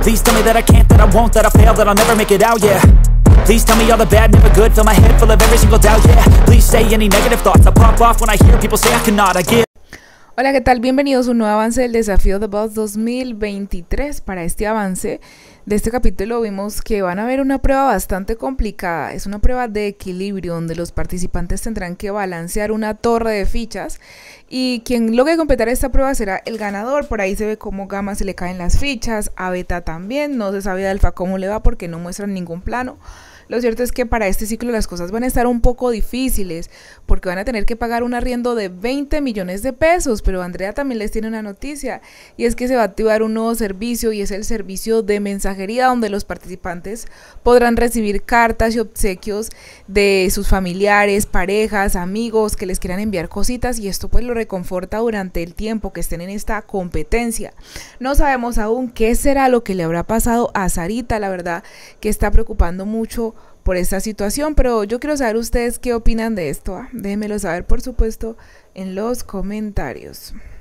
Please tell me that I can't, that I won't, that I fail, that I'll never make it out, yeah. Please tell me all the bad, never good, fill my head full of every single doubt, yeah. Please say any negative thoughts, I pop off when I hear people say I cannot, I get. Hola, ¿qué tal? Bienvenidos a un nuevo avance del desafío The Boss 2023. Para este avance de este capítulo vimos que van a haber una prueba bastante complicada. Es una prueba de equilibrio donde los participantes tendrán que balancear una torre de fichas y quien logre completar esta prueba será el ganador. Por ahí se ve cómo Gamma se le caen las fichas, a Beta también, no se sabe a Alpha cómo le va porque no muestran ningún plano. Lo cierto es que para este ciclo las cosas van a estar un poco difíciles porque van a tener que pagar un arriendo de 20 millones de pesos, pero Andrea también les tiene una noticia y es que se va a activar un nuevo servicio y es el servicio de mensajería donde los participantes podrán recibir cartas y obsequios de sus familiares, parejas, amigos que les quieran enviar cositas y esto pues lo reconforta durante el tiempo que estén en esta competencia. No sabemos aún qué será lo que le habrá pasado a Sarita, la verdad que está preocupando mucho por esta situación, pero yo quiero saber ustedes qué opinan de esto. Déjenmelo saber por supuesto en los comentarios.